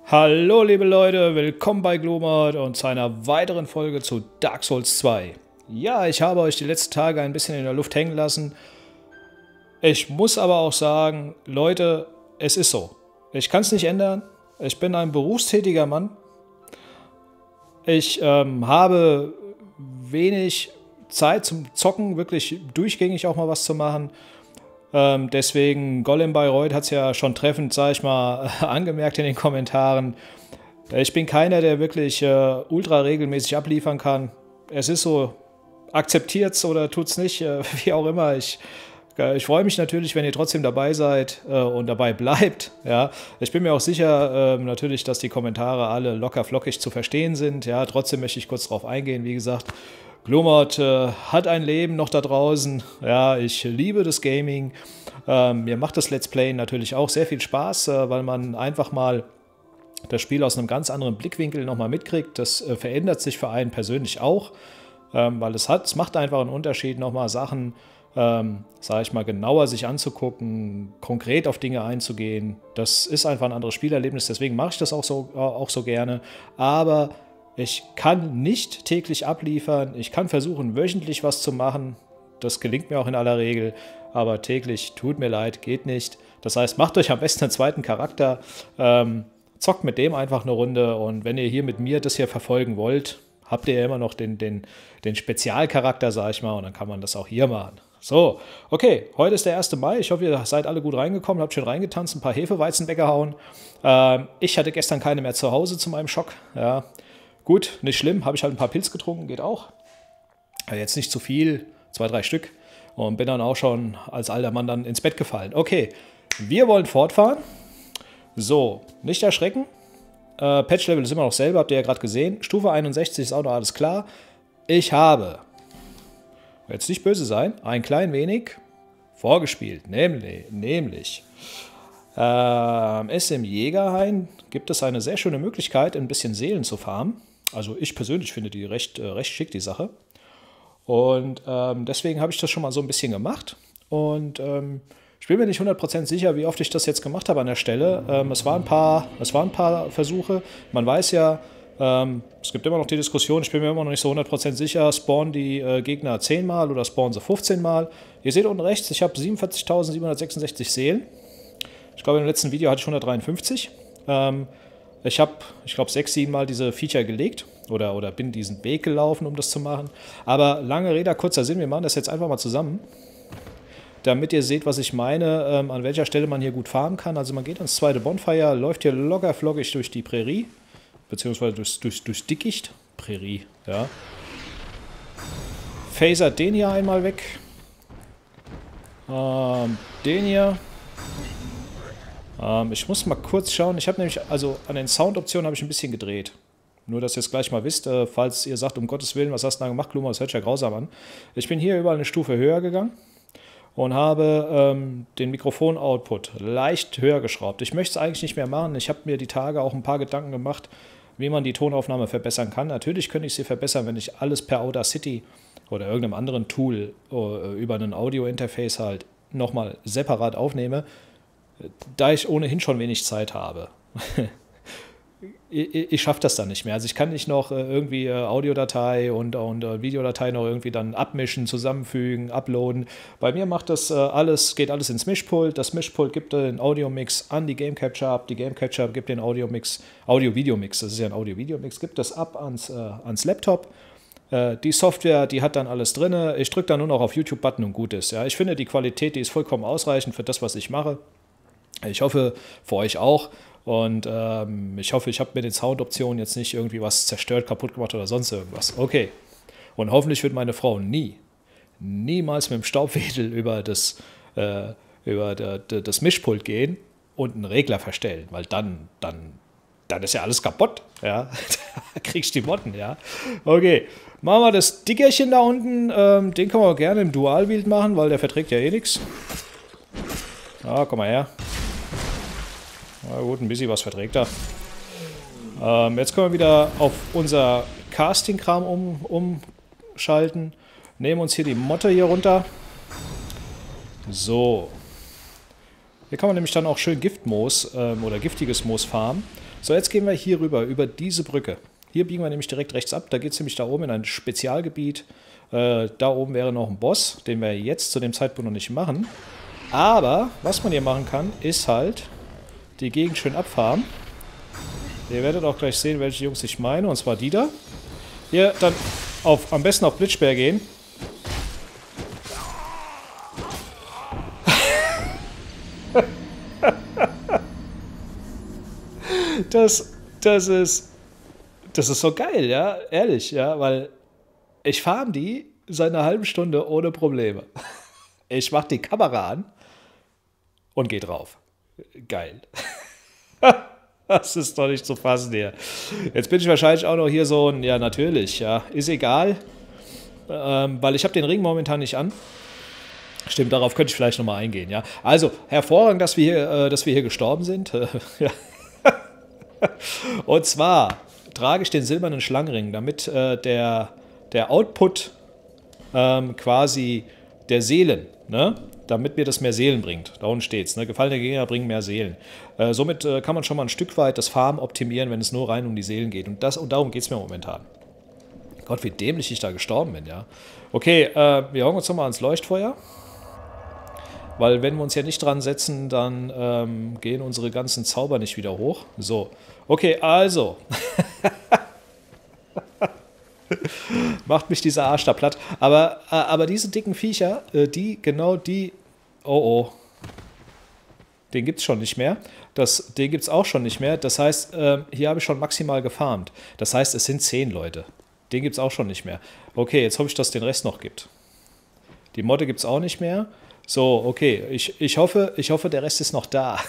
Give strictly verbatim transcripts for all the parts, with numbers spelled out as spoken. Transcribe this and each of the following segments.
Hallo liebe Leute, willkommen bei Glomart und zu einer weiteren Folge zu Dark Souls zwei. Ja, ich habe euch die letzten Tage ein bisschen in der Luft hängen lassen. Ich muss aber auch sagen, Leute, es ist so. Ich kann es nicht ändern. Ich bin ein berufstätiger Mann. Ich ähm, habe wenig Zeit zum Zocken, wirklich durchgängig auch mal was zu machen. Ähm, deswegen, Golem Bayreuth hat es ja schon treffend, sag ich mal, angemerkt in den Kommentaren. Ich bin keiner, der wirklich äh, ultra regelmäßig abliefern kann. Es ist so, akzeptiert's oder tut's nicht, äh, wie auch immer. Ich, äh, ich freue mich natürlich, wenn ihr trotzdem dabei seid äh, und dabei bleibt. Ja. Ich bin mir auch sicher, äh, natürlich, dass die Kommentare alle locker flockig zu verstehen sind. Ja. Trotzdem möchte ich kurz darauf eingehen, wie gesagt. Glomart äh, hat ein Leben noch da draußen. Ja, ich liebe das Gaming. Ähm, mir macht das Let's Play natürlich auch sehr viel Spaß, äh, weil man einfach mal das Spiel aus einem ganz anderen Blickwinkel nochmal mitkriegt. Das äh, verändert sich für einen persönlich auch, ähm, weil es hat, es macht einfach einen Unterschied, nochmal Sachen, ähm, sage ich mal, genauer sich anzugucken, konkret auf Dinge einzugehen. Das ist einfach ein anderes Spielerlebnis, deswegen mache ich das auch so, äh, auch so gerne. Aber ich kann nicht täglich abliefern, ich kann versuchen, wöchentlich was zu machen. Das gelingt mir auch in aller Regel, aber täglich, tut mir leid, geht nicht. Das heißt, macht euch am besten einen zweiten Charakter, ähm, zockt mit dem einfach eine Runde und wenn ihr hier mit mir das hier verfolgen wollt, habt ihr ja immer noch den, den, den Spezialcharakter, sag ich mal, und dann kann man das auch hier machen. So, okay, heute ist der erste Mai. Ich hoffe, ihr seid alle gut reingekommen, habt schön reingetanzt, ein paar Hefeweizen weggehauen. Ähm, ich hatte gestern keine mehr zu Hause zu meinem Schock, ja. Gut, nicht schlimm, habe ich halt ein paar Pilz getrunken, geht auch. Jetzt nicht zu viel, zwei, drei Stück. Und bin dann auch schon als alter Mann dann ins Bett gefallen. Okay, wir wollen fortfahren. So, nicht erschrecken. Äh, Patch-Level ist immer noch selber, habt ihr ja gerade gesehen. Stufe einundsechzig ist auch noch alles klar. Ich habe, jetzt nicht böse sein, ein klein wenig vorgespielt. Nämlich, nämlich ähm, es im Jägerhain gibt es eine sehr schöne Möglichkeit, ein bisschen Seelen zu farmen. Also ich persönlich finde die recht, äh, recht schick, die Sache. Und ähm, deswegen habe ich das schon mal so ein bisschen gemacht. Und ähm, ich bin mir nicht hundert Prozent sicher, wie oft ich das jetzt gemacht habe an der Stelle. Ähm, es, waren ein paar, es waren ein paar Versuche. Man weiß ja, ähm, es gibt immer noch die Diskussion, ich bin mir immer noch nicht so hundert Prozent sicher, spawnen die äh, Gegner zehn Mal oder spawnen sie fünfzehn Mal. Ihr seht unten rechts, ich habe siebenundvierzigtausendsiebenhundertsechsundsechzig Seelen. Ich glaube, im letzten Video hatte ich hundertdreiundfünfzig. Ähm, Ich habe, ich glaube, sechs, sieben Mal diese Feature gelegt oder, oder bin diesen Weg gelaufen, um das zu machen. Aber lange Rede, kurzer Sinn, wir machen das jetzt einfach mal zusammen, damit ihr seht, was ich meine, ähm, an welcher Stelle man hier gut farmen kann. Also man geht ans zweite Bonfire, läuft hier locker flockig durch die Prärie, beziehungsweise durchs, durchs, durchs Dickicht. Prärie, ja. Phasert den hier einmal weg. Ähm, den hier. Ähm, ich muss mal kurz schauen. Ich habe nämlich, also an den Soundoptionen habe ich ein bisschen gedreht. Nur, dass ihr es gleich mal wisst, äh, falls ihr sagt, um Gottes Willen, was hast du da gemacht, Glomart, das hört sich ja grausam an. Ich bin hier überall eine Stufe höher gegangen und habe ähm, den Mikrofon-Output leicht höher geschraubt. Ich möchte es eigentlich nicht mehr machen. Ich habe mir die Tage auch ein paar Gedanken gemacht, wie man die Tonaufnahme verbessern kann. Natürlich könnte ich sie verbessern, wenn ich alles per Audacity oder irgendeinem anderen Tool äh, über ein Audio-Interface halt nochmal separat aufnehme. Da ich ohnehin schon wenig Zeit habe. ich ich schaffe das dann nicht mehr. Also ich kann nicht noch irgendwie Audiodatei und, und Videodatei noch irgendwie dann abmischen, zusammenfügen, uploaden. Bei mir macht das alles, geht alles ins Mischpult. Das Mischpult gibt den Audio-Mix an die Game Capture ab. Die Game Capture gibt den Audio-Mix, Audio-Video-Mix, das ist ja ein Audio-Video-Mix, gibt das ab ans, äh, ans Laptop. Die Software, die hat dann alles drin. Ich drücke dann nur noch auf YouTube-Button und gut ist. Ja, ich finde, die Qualität, die ist vollkommen ausreichend für das, was ich mache. Ich hoffe, für euch auch. Und ähm, ich hoffe, ich habe mit den Soundoptionen jetzt nicht irgendwie was zerstört, kaputt gemacht oder sonst irgendwas. Okay. Und hoffentlich wird meine Frau nie, niemals mit dem Staubwedel über das, äh, über der, der, das Mischpult gehen und einen Regler verstellen, weil dann, dann, dann ist ja alles kaputt. Ja? Da kriegst du die Motten, ja. Okay. Machen wir das Dickerchen da unten. Ähm, den können wir gerne im Dual-Wield machen, weil der verträgt ja eh nichts. Ja, komm mal her. Na gut, ein bisschen was verträgt er. Ähm, jetzt können wir wieder auf unser Casting-Kram um, umschalten. Nehmen uns hier die Motte hier runter. So. Hier kann man nämlich dann auch schön Giftmoos ähm, oder giftiges Moos farmen. So, jetzt gehen wir hier rüber, über diese Brücke. Hier biegen wir nämlich direkt rechts ab. Da geht es nämlich da oben in ein Spezialgebiet. Äh, da oben wäre noch ein Boss, den wir jetzt zu dem Zeitpunkt noch nicht machen. Aber, was man hier machen kann, ist halt die Gegend schön abfahren. Ihr werdet auch gleich sehen, welche Jungs ich meine, und zwar die da. Hier dann auf, am besten auf Blitzspeer gehen. Das, das ist, das ist so geil, ja, ehrlich, ja, weil ich farm die seit einer halben Stunde ohne Probleme. Ich mach die Kamera an und geh drauf. Geil. Das ist doch nicht zu fassen hier. Jetzt bin ich wahrscheinlich auch noch hier so ein, ja natürlich, ja, ist egal, ähm, weil ich habe den Ring momentan nicht an. Stimmt, darauf könnte ich vielleicht nochmal eingehen, ja. Also, hervorragend, dass wir hier, äh, dass wir hier gestorben sind. Ja. Und zwar trage ich den silbernen Schlangenring, damit äh, der, der Output ähm, quasi der Seelen, ne? Damit mir das mehr Seelen bringt. Da unten steht es. Ne? Gefallene Gegner bringen mehr Seelen. Äh, somit äh, kann man schon mal ein Stück weit das Farm optimieren, wenn es nur rein um die Seelen geht. Und, das, und darum geht es mir momentan. Gott, wie dämlich ich da gestorben bin, ja. Okay, äh, wir hocken uns nochmal ans Leuchtfeuer. Weil wenn wir uns ja nicht dran setzen, dann ähm, gehen unsere ganzen Zauber nicht wieder hoch. So, okay, also. Macht mich dieser Arsch da platt. Aber, äh, aber diese dicken Viecher, äh, die, genau die... Oh, oh. Den gibt es schon nicht mehr. Das, den gibt es auch schon nicht mehr. Das heißt, äh, hier habe ich schon maximal gefarmt. Das heißt, es sind zehn Leute. Den gibt es auch schon nicht mehr. Okay, jetzt hoffe ich, dass es den Rest noch gibt. Die Motte gibt es auch nicht mehr. So, okay. Ich, ich, hoffe, ich hoffe, der Rest ist noch da.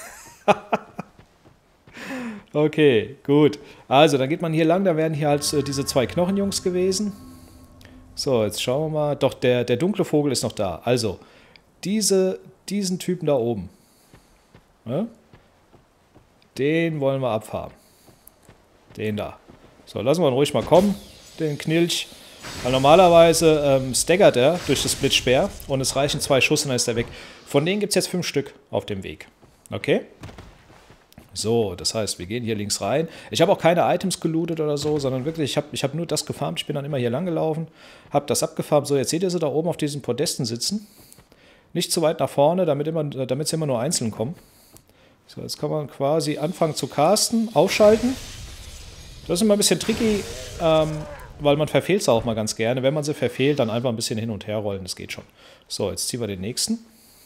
Okay, gut. Also, dann geht man hier lang. Da wären hier halt äh, diese zwei Knochenjungs gewesen. So, jetzt schauen wir mal. Doch, der, der dunkle Vogel ist noch da. Also, diese, diesen Typen da oben. Ja? Den wollen wir abfahren. Den da. So, lassen wir ihn ruhig mal kommen, den Knilch. Weil normalerweise ähm, staggert er durch das Blitzspeer und es reichen zwei Schuss und dann ist er weg. Von denen gibt es jetzt fünf Stück auf dem Weg. Okay? So, das heißt, wir gehen hier links rein. Ich habe auch keine Items gelootet oder so, sondern wirklich, ich habe ich hab nur das gefarmt. Ich bin dann immer hier lang gelaufen, habe das abgefarmt. So, jetzt seht ihr sie da oben auf diesen Podesten sitzen. Nicht zu weit nach vorne, damit, immer, damit sie immer nur einzeln kommen. So, jetzt kann man quasi anfangen zu casten, ausschalten. Das ist immer ein bisschen tricky, ähm, weil man verfehlt es auch mal ganz gerne. Wenn man sie verfehlt, dann einfach ein bisschen hin und her rollen, das geht schon. So, jetzt ziehen wir den nächsten.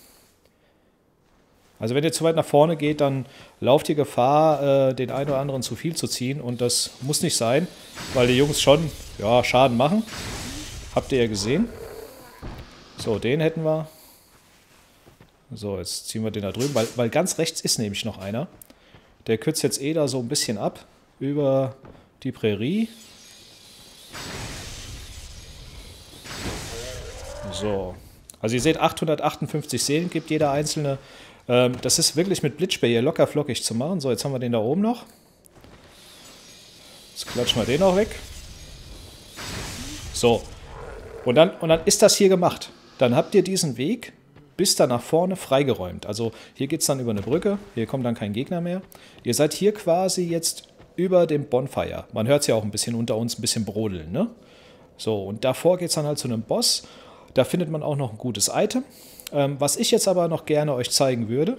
Also wenn ihr zu weit nach vorne geht, dann lauft ihr Gefahr, äh, den einen oder anderen zu viel zu ziehen. Und das muss nicht sein, weil die Jungs schon ja, Schaden machen. Habt ihr ja gesehen. So, den hätten wir. So, jetzt ziehen wir den da drüben, weil, weil ganz rechts ist nämlich noch einer. Der kürzt jetzt eh da so ein bisschen ab über die Prärie. So. Also ihr seht, achthundertachtundfünfzig Seelen gibt jeder einzelne. Ähm, das ist wirklich mit Blitzspeer hier locker flockig zu machen. So, jetzt haben wir den da oben noch. Jetzt klatschen wir den auch weg. So. Und dann, und dann ist das hier gemacht. Dann habt ihr diesen Weg bis da nach vorne freigeräumt. Also hier geht es dann über eine Brücke. Hier kommt dann kein Gegner mehr. Ihr seid hier quasi jetzt über dem Bonfire. Man hört es ja auch ein bisschen unter uns, ein bisschen brodeln, ne? So, und davor geht es dann halt zu einem Boss. Da findet man auch noch ein gutes Item. Ähm, was ich jetzt aber noch gerne euch zeigen würde,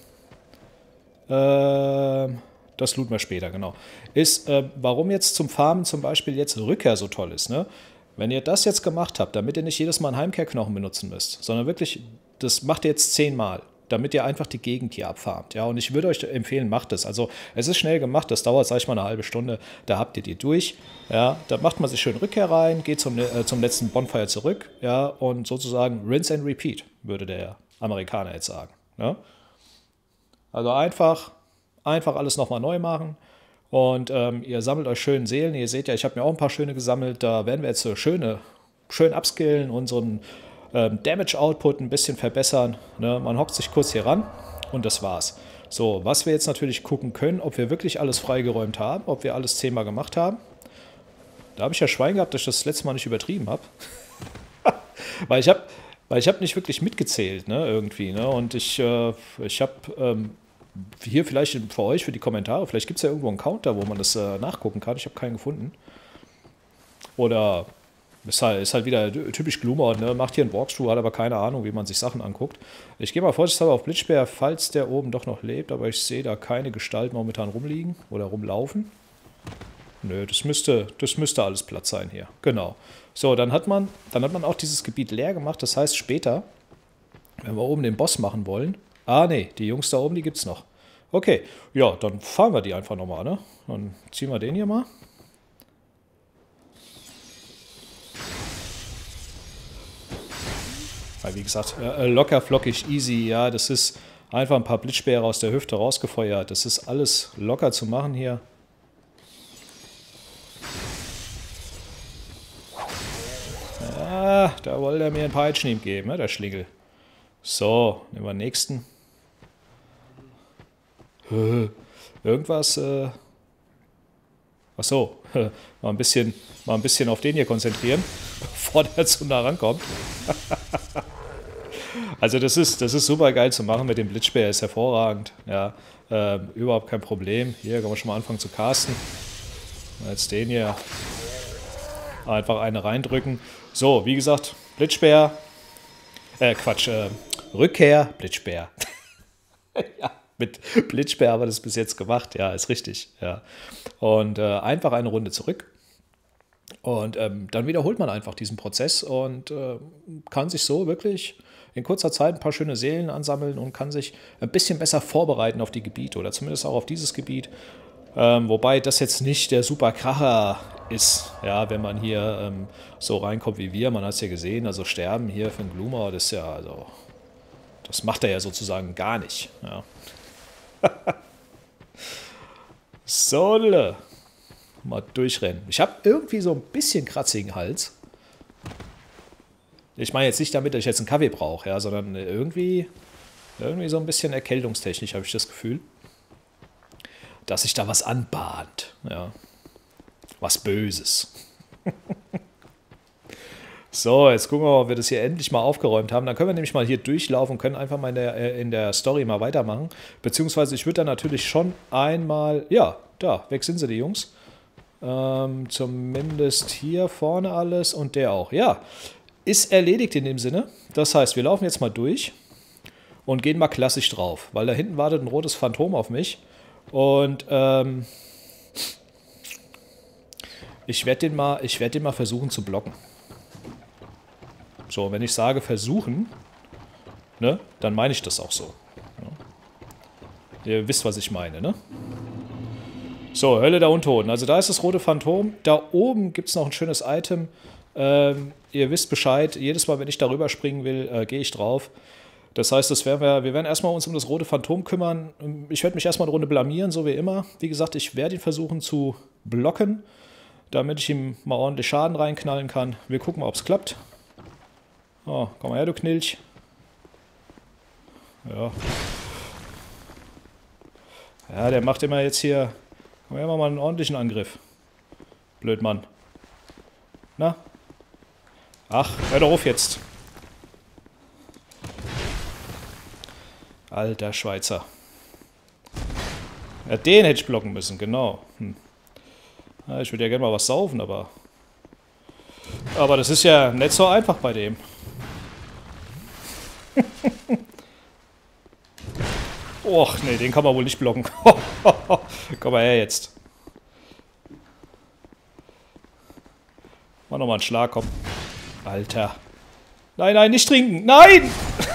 äh, das looten wir später, genau, ist, äh, warum jetzt zum Farmen zum Beispiel jetzt Rückkehr so toll ist, ne? Wenn ihr das jetzt gemacht habt, damit ihr nicht jedes Mal einen Heimkehrknochen benutzen müsst, sondern wirklich, das macht ihr jetzt zehnmal, damit ihr einfach die Gegend hier abfarmt. Ja, und ich würde euch empfehlen, macht es. Also es ist schnell gemacht, das dauert, sag ich mal, eine halbe Stunde, da habt ihr die durch. Ja, da macht man sich schön Rückkehr rein, geht zum, äh, zum letzten Bonfire zurück, ja, und sozusagen rinse and repeat, würde der Amerikaner jetzt sagen. Ja? Also einfach, einfach alles nochmal neu machen. Und ähm, ihr sammelt euch schön Seelen. Ihr seht ja, ich habe mir auch ein paar schöne gesammelt. Da werden wir jetzt so schöne, schön upskillen, unseren ähm, Damage-Output ein bisschen verbessern. Ne? Man hockt sich kurz hier ran und das war's. So, was wir jetzt natürlich gucken können, ob wir wirklich alles freigeräumt haben, ob wir alles zehnmal gemacht haben. Da habe ich ja Schwein gehabt, dass ich das letzte Mal nicht übertrieben habe. Weil ich habe weil ich habe nicht wirklich mitgezählt, ne, irgendwie. Ne? Und ich, äh, ich habe... Ähm, hier vielleicht für euch, für die Kommentare, vielleicht gibt es ja irgendwo einen Counter, wo man das äh, nachgucken kann. Ich habe keinen gefunden. Oder ist halt, ist halt wieder typisch Gloomhaut, ne? Macht hier einen Walkthrough, hat aber keine Ahnung, wie man sich Sachen anguckt. Ich gehe mal vorsichtshalber auf Blitzspeer, falls der oben doch noch lebt, aber ich sehe da keine Gestalt momentan rumliegen oder rumlaufen. Nö, das müsste, das müsste alles Platz sein hier. Genau. So, dann hat man, dann hat man auch dieses Gebiet leer gemacht. Das heißt, später, wenn wir oben den Boss machen wollen. Ah, nee, die Jungs da oben, die gibt's noch. Okay, ja, dann fahren wir die einfach nochmal, ne? Dann ziehen wir den hier mal. Ja, wie gesagt, äh, locker, flockig, easy, ja, das ist einfach ein paar Blitzspeere aus der Hüfte rausgefeuert. Das ist alles locker zu machen hier. Ja, da wollte er mir ein paar Peitschenhieb geben, ne, der Schlingel. So, nehmen wir den nächsten. Irgendwas, äh... Achso, mal ein bisschen, mal ein bisschen auf den hier konzentrieren, bevor der zu nah rankommt. Also das ist, das ist super geil zu machen mit dem Blitzspeer, ist hervorragend. Ja, äh, überhaupt kein Problem. Hier kann man schon mal anfangen zu casten. Jetzt den hier einfach eine reindrücken. So, wie gesagt, Blitzspeer. Äh, Quatsch, äh, Rückkehr, Blitzspeer. Ja, mit Blitzspeer haben wir das bis jetzt gemacht. Ja, ist richtig. Ja. Und äh, einfach eine Runde zurück. Und ähm, dann wiederholt man einfach diesen Prozess und äh, kann sich so wirklich in kurzer Zeit ein paar schöne Seelen ansammeln und kann sich ein bisschen besser vorbereiten auf die Gebiete oder zumindest auch auf dieses Gebiet. Ähm, wobei das jetzt nicht der super Kracher ist, ja, wenn man hier ähm, so reinkommt wie wir. Man hat es ja gesehen, also sterben hier für einen Gloomhaut, das ist ja, also, das macht er ja sozusagen gar nicht. Ja. So, mal durchrennen. Ich habe irgendwie so ein bisschen kratzigen Hals. Ich meine jetzt nicht damit, dass ich jetzt einen Kaffee brauche, ja, sondern irgendwie, irgendwie so ein bisschen erkältungstechnisch habe ich das Gefühl, dass sich da was anbahnt. Ja. Was Böses. So, jetzt gucken wir mal, ob wir das hier endlich mal aufgeräumt haben. Dann können wir nämlich mal hier durchlaufen und können einfach mal in der, in der Story mal weitermachen. Beziehungsweise ich würde dann natürlich schon einmal... Ja, da, weg sind sie, die Jungs. Ähm, zumindest hier vorne alles und der auch. Ja, ist erledigt in dem Sinne. Das heißt, wir laufen jetzt mal durch und gehen mal klassisch drauf. Weil da hinten wartet ein rotes Phantom auf mich. Und ähm, ich werde den, mal, ich werd den mal versuchen zu blocken. So, wenn ich sage versuchen, ne, dann meine ich das auch so. Ja. Ihr wisst, was ich meine, ne? So, Hölle der Untoten. Also da ist das rote Phantom. Da oben gibt es noch ein schönes Item. Ähm, ihr wisst Bescheid. Jedes Mal, wenn ich darüber springen will, äh, gehe ich drauf. Das heißt, das werden wir, wir werden erstmal uns um das rote Phantom kümmern. Ich werde mich erstmal eine Runde blamieren, so wie immer. Wie gesagt, ich werde ihn versuchen zu blocken, damit ich ihm mal ordentlich Schaden reinknallen kann. Wir gucken mal, ob es klappt. Oh, komm mal her, du Knilch. Ja. Ja, der macht immer jetzt hier... Komm her, mal einen ordentlichen Angriff. Blöd, Mann. Na? Ach, hör doch auf jetzt. Alter Schweizer. Ja, den hätte ich blocken müssen, genau. Hm. Ja, ich würde ja gerne mal was saufen, aber... Aber das ist ja nicht so einfach bei dem. Och, nee, den kann man wohl nicht blocken. Komm mal her jetzt. Mach nochmal einen Schlag, komm. Alter. Nein, nein, nicht trinken. Nein!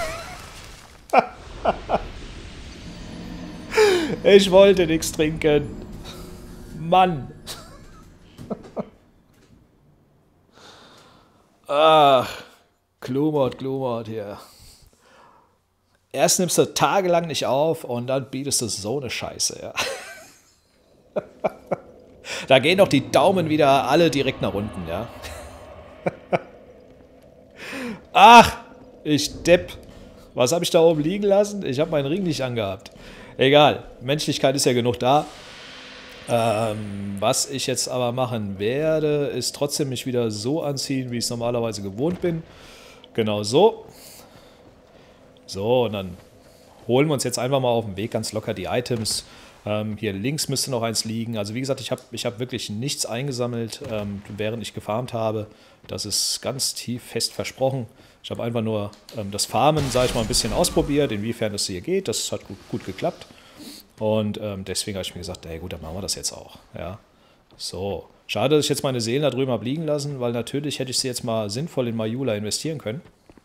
Ich wollte nichts trinken. Mann. Ach, Gloomhaut, Gloomhaut hier. Erst nimmst du tagelang nicht auf und dann bietest du so eine Scheiße, ja. Da gehen doch die Daumen wieder alle direkt nach unten, ja. Ach, ich Depp. Was habe ich da oben liegen lassen? Ich habe meinen Ring nicht angehabt. Egal, Menschlichkeit ist ja genug da. Ähm, was ich jetzt aber machen werde, ist trotzdem mich wieder so anziehen, wie ich es normalerweise gewohnt bin. Genau so. So, und dann holen wir uns jetzt einfach mal auf dem Weg ganz locker die Items. Ähm, hier links müsste noch eins liegen. Also wie gesagt, ich habe ich hab wirklich nichts eingesammelt, ähm, während ich gefarmt habe. Das ist ganz tief fest versprochen. Ich habe einfach nur ähm, das Farmen, sage ich mal, ein bisschen ausprobiert, inwiefern das hier geht. Das hat gut, gut geklappt. Und ähm, deswegen habe ich mir gesagt, ey gut, dann machen wir das jetzt auch. Ja. So. Schade, dass ich jetzt meine Seelen da drüben habe liegen lassen, weil natürlich hätte ich sie jetzt mal sinnvoll in Majula investieren können.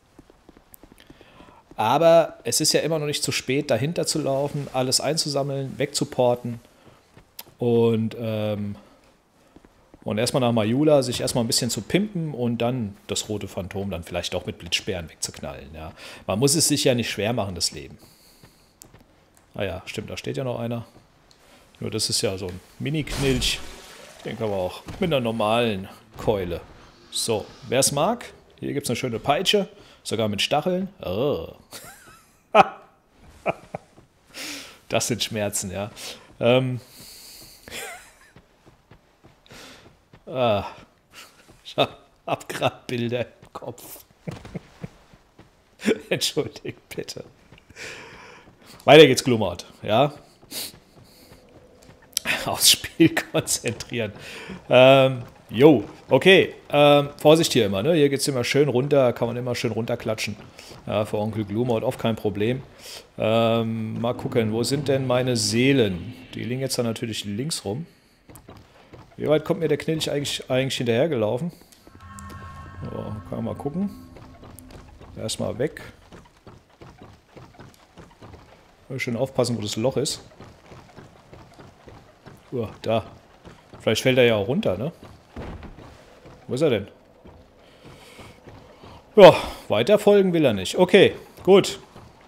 Aber es ist ja immer noch nicht zu spät, dahinter zu laufen, alles einzusammeln, wegzuporten und, ähm, und erstmal nach Majula sich erstmal ein bisschen zu pimpen und dann das rote Phantom dann vielleicht auch mit Blitzsperren wegzuknallen. Ja. Man muss es sich ja nicht schwer machen, das Leben. Ah ja, stimmt, da steht ja noch einer. Nur das ist ja so ein Mini-Knilch. Den können wir auch mit einer normalen Keule. So, wer es mag, hier gibt es eine schöne Peitsche. Sogar mit Stacheln. Oh. Das sind Schmerzen, ja. Ähm. Ah. Ich hab gerade Bilder im Kopf. Entschuldigt bitte. Weiter geht's, Glummert, ja. Aufs Spiel konzentrieren. Ähm. Jo, okay. Ähm, Vorsicht hier immer, ne? Hier geht es immer schön runter, kann man immer schön runterklatschen. Ja, für Onkel Gloomhaut oft kein Problem. Ähm, mal gucken, wo sind denn meine Seelen? Die liegen jetzt dann natürlich links rum. Wie weit kommt mir der Knilch eigentlich, eigentlich hinterhergelaufen? So, kann man mal gucken. Erstmal weg. Schön aufpassen, wo das Loch ist. Uh, da. Vielleicht fällt er ja auch runter, ne? Wo ist er denn? Ja, weiter folgen will er nicht. Okay, gut.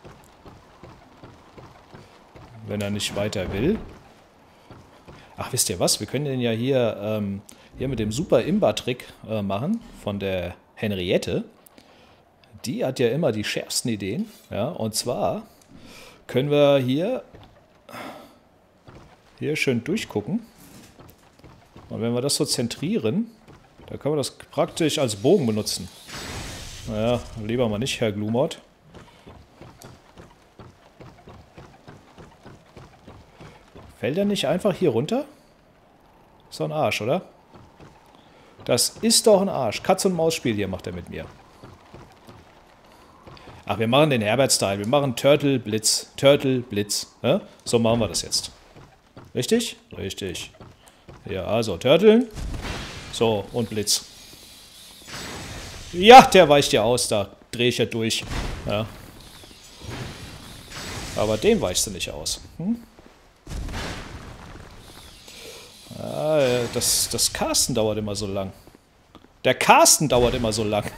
Wenn er nicht weiter will. Ach, wisst ihr was? Wir können den ja hier, ähm, hier mit dem super Imba-Trick äh, machen von der Henriette. Die hat ja immer die schärfsten Ideen. Ja, und zwar können wir hier, hier schön durchgucken. Und wenn wir das so zentrieren, da können wir das praktisch als Bogen benutzen. Naja, lieber mal nicht, Herr Gloomhaut. Fällt er nicht einfach hier runter? Ist doch ein Arsch, oder? Das ist doch ein Arsch. Katz-und-Maus-Spiel hier macht er mit mir. Ach, wir machen den Herbert-Style. Wir machen Turtle, Blitz. Turtle, Blitz. Ja? So machen wir das jetzt. Richtig? Richtig. Ja, also Turteln. So, und Blitz. Ja, der weicht ja aus, da drehe ich ja durch. Ja. Aber dem weichst du nicht aus. Hm? Ah, das, das Casten dauert immer so lang. Der Casten dauert immer so lang.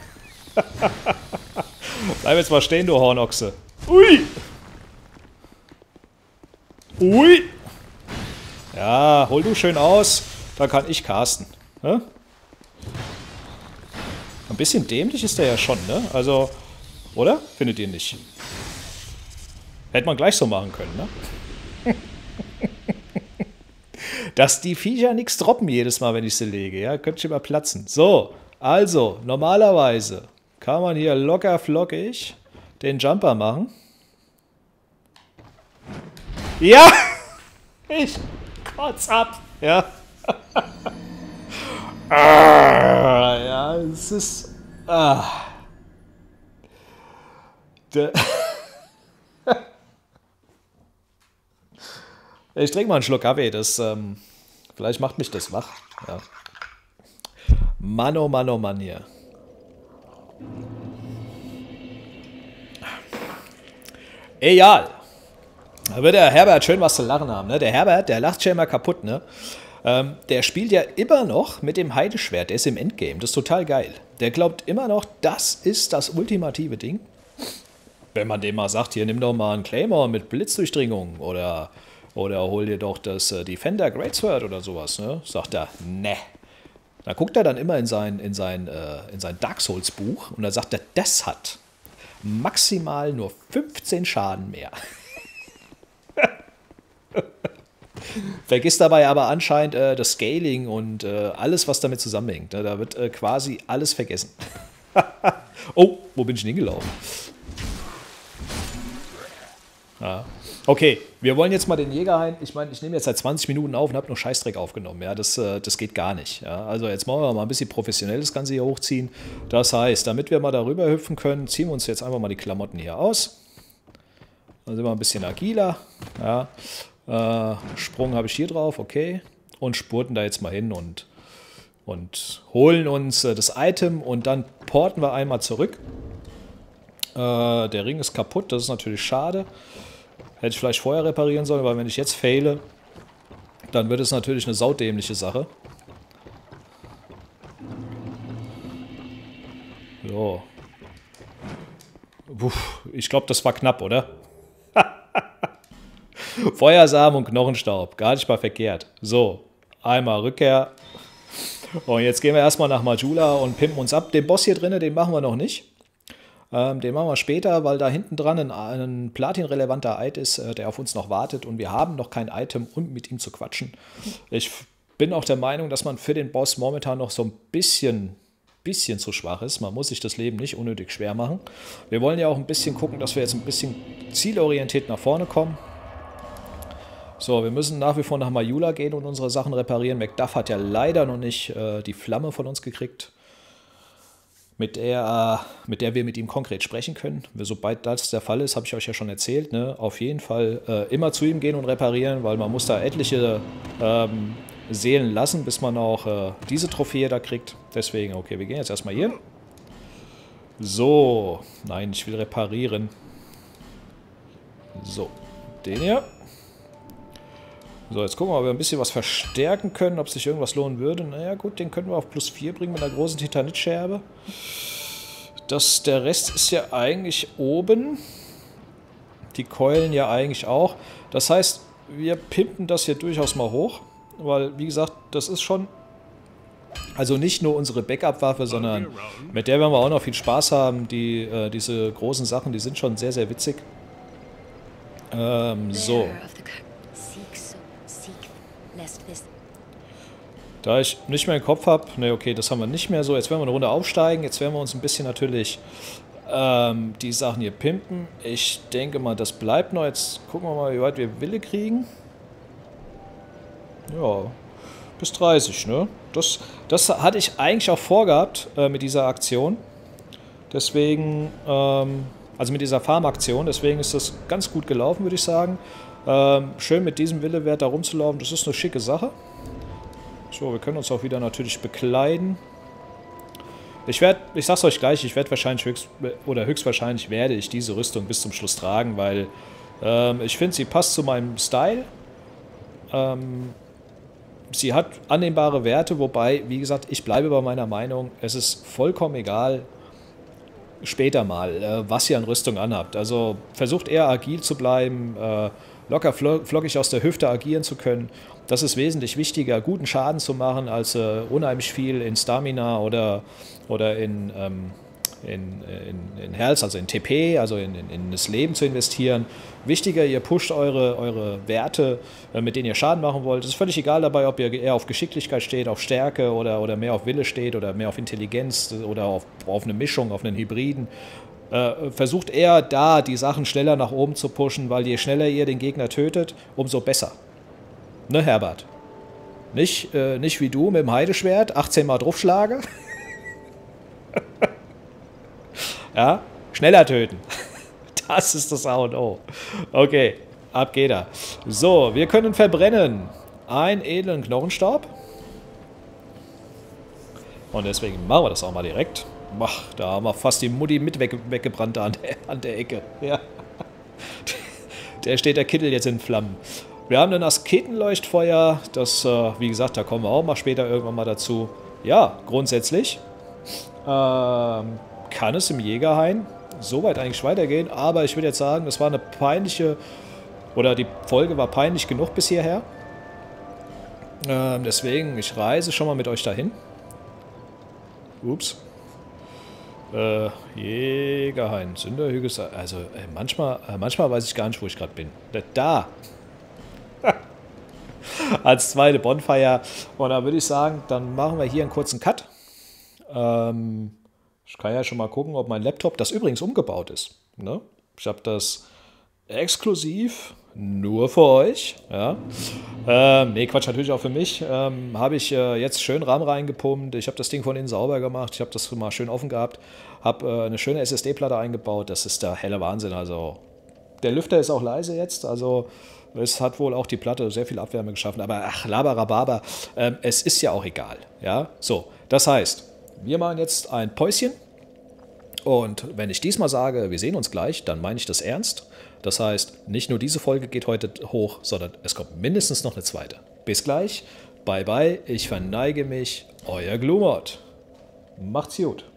Bleib jetzt mal stehen, du Hornochse. Ui! Ui! Ja, hol du schön aus, dann kann ich casten. Ne? Ein bisschen dämlich ist der ja schon, ne? Also, oder? Findet ihr nicht? Hätte man gleich so machen können, ne? Dass die Viecher nichts droppen jedes Mal, wenn ich sie lege, ja? Könnte ich immer platzen. So, also, normalerweise kann man hier locker flockig den Jumper machen. Ja! Ich kotz ab, ja. Ah, ja, es ist... Ah. De ich trinke mal einen Schluck Kaffee, das... Ähm, vielleicht macht mich das wach. Ja. Mann, oh Mann, oh Mann hier. Egal. Da wird der Herbert schön was zu lachen haben, ne? Der Herbert, der lacht schon immer kaputt, ne? Ähm, der spielt ja immer noch mit dem Heideschwert, der ist im Endgame, das ist total geil. Der glaubt immer noch, das ist das ultimative Ding. Wenn man dem mal sagt, hier, nimm doch mal einen Claymore mit Blitzdurchdringung oder, oder hol dir doch das äh, Defender Greatsword oder sowas, ne? Sagt er, ne. Da guckt er dann immer in sein, in sein, äh, in sein Dark Souls Buch und da sagt er, das hat maximal nur fünfzehn Schaden mehr. Vergisst dabei aber anscheinend äh, das Scaling und äh, alles, was damit zusammenhängt. Ne? Da wird äh, quasi alles vergessen. Oh, wo bin ich denn hingelaufen? Ja. Okay, wir wollen jetzt mal den Jägerhain. Ich meine, ich nehme jetzt seit zwanzig Minuten auf und habe nur Scheißdreck aufgenommen. Ja, das, äh, das geht gar nicht. Ja. Also jetzt wollen wir mal ein bisschen professionell das Ganze hier hochziehen. Das heißt, damit wir mal darüber hüpfen können, ziehen wir uns jetzt einfach mal die Klamotten hier aus. Dann sind wir ein bisschen agiler. Ja. Äh, Sprung habe ich hier drauf, okay. Und spurten da jetzt mal hin und, und holen uns äh, das Item und dann porten wir einmal zurück. Äh, der Ring ist kaputt, das ist natürlich schade. Hätte ich vielleicht vorher reparieren sollen, weil wenn ich jetzt faile, dann wird es natürlich eine saudämliche Sache. So. Puh, ich glaube, das war knapp, oder? Feuersamen und Knochenstaub, gar nicht mal verkehrt. So, einmal Rückkehr. Und jetzt gehen wir erstmal nach Majula und pimpen uns ab. Den Boss hier drinnen, den machen wir noch nicht. Ähm, den machen wir später, weil da hinten dran ein, ein platinrelevanter Eid ist, äh, der auf uns noch wartet. Und wir haben noch kein Item, um mit ihm zu quatschen. Ich bin auch der Meinung, dass man für den Boss momentan noch so ein bisschen, bisschen zu schwach ist. Man muss sich das Leben nicht unnötig schwer machen. Wir wollen ja auch ein bisschen gucken, dass wir jetzt ein bisschen zielorientiert nach vorne kommen. So, wir müssen nach wie vor nach Majula gehen und unsere Sachen reparieren. Macduff hat ja leider noch nicht äh, die Flamme von uns gekriegt, mit der, äh, mit der wir mit ihm konkret sprechen können. Sobald das der Fall ist, habe ich euch ja schon erzählt, ne? Auf jeden Fall äh, immer zu ihm gehen und reparieren, weil man muss da etliche ähm, Seelen lassen, bis man auch äh, diese Trophäe da kriegt. Deswegen, okay, wir gehen jetzt erstmal hier. So, nein, ich will reparieren. So, den hier. So, jetzt gucken wir, ob wir ein bisschen was verstärken können, ob sich irgendwas lohnen würde. Naja gut, den können wir auf plus vier bringen mit einer großen Titanitscherbe. Das, der Rest ist ja eigentlich oben. Die Keulen ja eigentlich auch. Das heißt, wir pimpen das hier durchaus mal hoch. Weil, wie gesagt, das ist schon... Also nicht nur unsere Backup-Waffe, sondern mit der werden wir auch noch viel Spaß haben. Die, äh, diese großen Sachen, die sind schon sehr, sehr witzig. Ähm, so. Da ich nicht mehr im Kopf habe, ne, okay, das haben wir nicht mehr so. Jetzt werden wir eine Runde aufsteigen. Jetzt werden wir uns ein bisschen natürlich ähm, die Sachen hier pimpen. Ich denke mal, das bleibt noch. Jetzt gucken wir mal, wie weit wir Wille kriegen. Ja, bis dreißig, ne? Das, das hatte ich eigentlich auch vorgehabt äh, mit dieser Aktion. Deswegen, ähm, also mit dieser Farmaktion. Deswegen ist das ganz gut gelaufen, würde ich sagen. Ähm, schön mit diesem Willewert da rumzulaufen. Das ist eine schicke Sache. So, wir können uns auch wieder natürlich bekleiden. Ich werde, ich sag's euch gleich, ich werde wahrscheinlich höchst, oder höchstwahrscheinlich werde ich diese Rüstung bis zum Schluss tragen, weil ähm, ich finde, sie passt zu meinem Style. Ähm, sie hat annehmbare Werte, wobei, wie gesagt, ich bleibe bei meiner Meinung, es ist vollkommen egal, später mal, äh, was ihr an Rüstung anhabt. Also versucht eher agil zu bleiben, äh, locker flockig aus der Hüfte agieren zu können. Das ist wesentlich wichtiger, guten Schaden zu machen, als äh, unheimlich viel in Stamina oder, oder in, ähm, in, in, in Health, also in T P, also in, in, in das Leben zu investieren. Wichtiger, ihr pusht eure, eure Werte, äh, mit denen ihr Schaden machen wollt. Es ist völlig egal dabei, ob ihr eher auf Geschicklichkeit steht, auf Stärke oder, oder mehr auf Wille steht oder mehr auf Intelligenz oder auf, auf eine Mischung, auf einen Hybriden. Äh, versucht eher da die Sachen schneller nach oben zu pushen, weil je schneller ihr den Gegner tötet, umso besser. Ne, Herbert? Nicht, äh, nicht wie du mit dem Heideschwert achtzehn Mal draufschlage. Ja, schneller töten. Das ist das A und O. Okay, ab geht er. So, wir können verbrennen einen edlen Knochenstaub. Und deswegen machen wir das auch mal direkt. Ach, da haben wir fast die Mutti mit weg, weggebrannt an der, an der Ecke. Ja. Der steht der Kittel jetzt in Flammen. Wir haben ein Asketenleuchtfeuer, das, äh, wie gesagt, da kommen wir auch mal später irgendwann mal dazu. Ja, grundsätzlich ähm, kann es im Jägerhain soweit eigentlich weitergehen, aber ich würde jetzt sagen, das war eine peinliche, oder die Folge war peinlich genug bis hierher. Ähm, deswegen, ich reise schon mal mit euch dahin. Ups. Äh, Jägerhain, Sünderhügel, also äh, manchmal, äh, manchmal weiß ich gar nicht, wo ich gerade bin. Da! Als zweite Bonfire. Und da würde ich sagen, dann machen wir hier einen kurzen Cut. Ähm, ich kann ja schon mal gucken, ob mein Laptop, das übrigens umgebaut ist. Ne? Ich habe das exklusiv, nur für euch. Ja. Ähm, nee, Quatsch, natürlich auch für mich. Ähm, habe ich äh, jetzt schön RAM reingepumpt. Ich habe das Ding von innen sauber gemacht. Ich habe das mal schön offen gehabt. Habe äh, eine schöne S S D-Platte eingebaut. Das ist der helle Wahnsinn. Also der Lüfter ist auch leise jetzt. Also es hat wohl auch die Platte sehr viel Abwärme geschaffen. Aber ach, laberababa. Ähm, es ist ja auch egal. Ja, so. Das heißt, wir machen jetzt ein Päuschen. Und wenn ich diesmal sage, wir sehen uns gleich, dann meine ich das ernst. Das heißt, nicht nur diese Folge geht heute hoch, sondern es kommt mindestens noch eine zweite. Bis gleich. Bye bye. Ich verneige mich. Euer Glumod. Macht's gut.